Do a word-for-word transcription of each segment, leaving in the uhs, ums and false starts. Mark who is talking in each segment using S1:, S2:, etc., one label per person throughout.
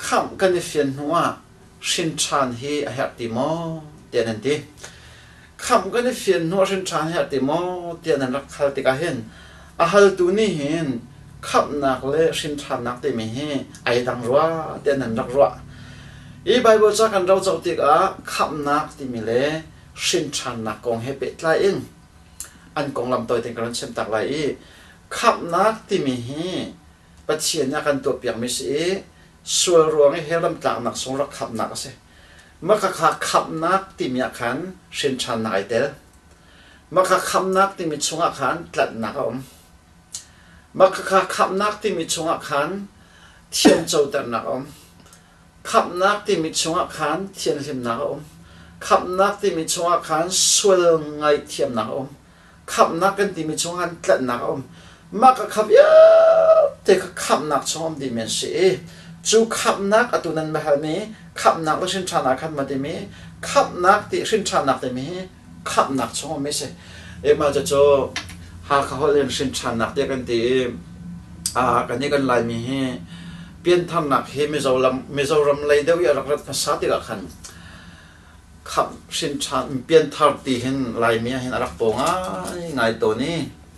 S1: คำกันเฟียนหัวสินชานฮีอาหัติโมเตียนันทีคำกันเฟียนหัวสินชานฮีอาหัติโมเตียนันรักขัลติกาเห็นอาฮัลตุนี่เห็นคำนักเล่สินชานนักเตมีเฮไอดังรัวเตียนันรักรัวอีไบเบิลจากกันเราจะติกาคำนักที่มีเล่สินชานนักกองเฮเป็ดไลเองอันกองลำตัวเต็งกันเชื่อมตักไลอีคำนักที่มีเฮปัจเจียนกันตัวเปียกมิสีส่วนรวมให้เฮลัมตากนักสงรักขับนักสิเมื่อขาขับนักที่มีอาคารเช่นชันนักไอเตลเมื่อขาขับนักที่มีชงอาคารตลัดนักอมเมื่อขาขับนักที่มีชงอาคารเทียนโจตนักอมขับนักที่มีชงอาคารเทียนเทียมนักอมขับนักที่มีชงอาคารส่วนไงเทียมนักอมขับนักกันที่มีชงอาคารตลัดนักอมเมื่อขาขับเยอะแต่ขับนักชงที่มีสีจูขับนักอตุนันแบบนี้ขับนักแล้วสินชานักขันมาที่มีขับนักที่สินชานักที่มีขับนักช่วงไม่ใช่เอ็มมาจะโจหาเขาเรียนสินชานักเดียกันที่อ่ากันนี้กันลายมีให้เปลี่ยนทำนักให้ไม่เจ้าลำไม่เจ้ารำเลยเดียวอย่ารักรักภาษาที่ละขันขับสินชาเปลี่ยนทาร์ตีเห็นลายมีเห็นรักโป่งไงตัวนี้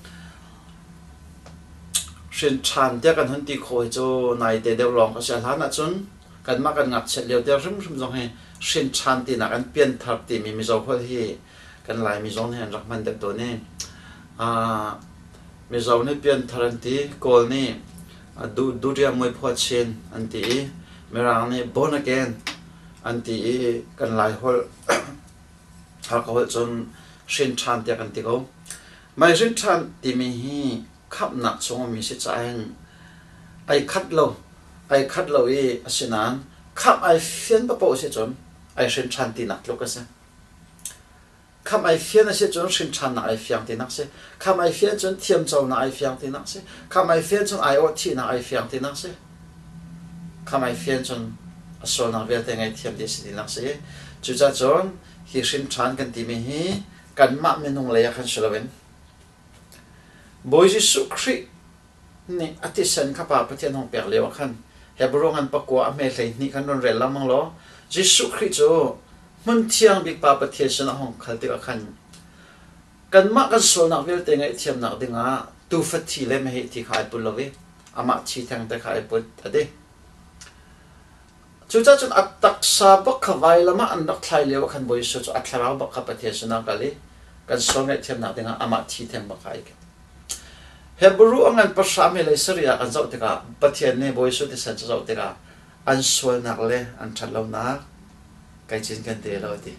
S1: เช่นชันเดียกันทันทีโคยโจนายเตเดวลองก็เสียหลานจนกันมากันงัดเฉลียวเดียวรึมรึมจงให้เช่นชันที่นักกันเปลี่ยนทับที่มีมิโซพอที่กันลายมิโซเนี่ยรักมันเด็กตัวนี้อ่ามิโซนี่เปลี่ยนทันทีโกลนี่ดูดูเรียมวยพอเชนอันที่เมื่อรังนี่บอนเกนอันที่กันลายฮอลฮาเขาจนเช่นชันเดียกันที่เขาไม่เช่นชันที่มีฮีขับหนักชงมีสิใจไอคัดโลไอคัดโลอีสินันขับไอเฟียนปะโปเสียจนไอเส้นชันตีนักลูกก็เสียขับไอเฟียนเสียจนเส้นชันนักไอเฟียงตีนักเสียขับไอเฟียนจนเทียมเจ้านักไอเฟียงตีนักเสียขับไอเฟียนจนไอโอทีนักไอเฟียงตีนักเสียขับไอเฟียนจนโซนักเวลเตงไอเทียมดีสิตีนักเสียจุดจนที่เส้นชันกันตีมีฮีกันมาเมนุงเลยกันสุดเลยบอยสุครีนี่อธิสันข้าพเจ้าห้องเปียกเลวขันเฮบรงกันประกวดอเมริกานี่กันนนเรลละมังล้อจิสุครีโจมันเที่ยงบิ๊กป้าประเทศชนะห้องขันติกขันกันมากันส่วนนักเวลเตงไอเทียมนักดึงอ่ะตูฟัดทีเลยไม่เหตุที่ขายปุ่นเลยอามาชีทางแต่ขายปุ่นทัดเดจุดจนอัตตักซาบักขวายละมาอันดักไทยเลวขันบอยสุจอัตลาวบักขประเทศชนะกันเลยกันส่วนไอเทียมนักดึงอ่ะอามาชีทางบักขายกันเฮบรูอังกันภาษาเมลัยสรีกันเจ้าติกาประเทศนี้บอยสุดที่สันเจ้าติกาอันส่วนนักเลยอันชัดเล่านักไกจินกันเตะเราดิ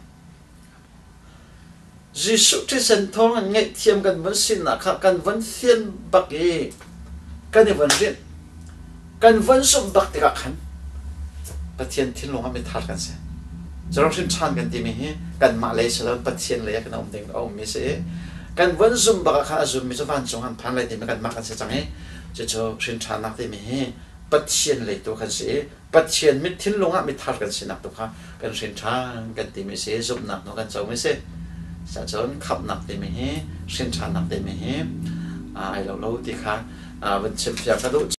S1: จิสุที่สันทองเงี้ยเทียมกันวันสิ้นนักกันวันเทียนบักเอกันในวันเรียนกันวันสมบักติกาขันประเทศที่ลงมาไม่ทัดกันเสียจะเราสิ้นชานกันที่มีกันมาเลยสแล้วประเทศเลยกันเอาเด็กเอาไม่เสียกันวันซุ่มบักข้าซุ่มมิจฉาจงหันพันเลยที่มันกันมากันเสียจังเฮจะเจอสินชานักที่มีปัจเจียนเลยตัวกันเสียปัจเจียนมิทิ้งลงอ่ะมิทัดกันเสียนักตัวค่ะกันสินชากันที่มีเสียซุ่มนักนกันเจ้าไม่เสียจะเจอขับนักที่มีสินชานักที่มีอ่าไอเราเราที่ค่ะอ่าวันเช้าจะกระโดด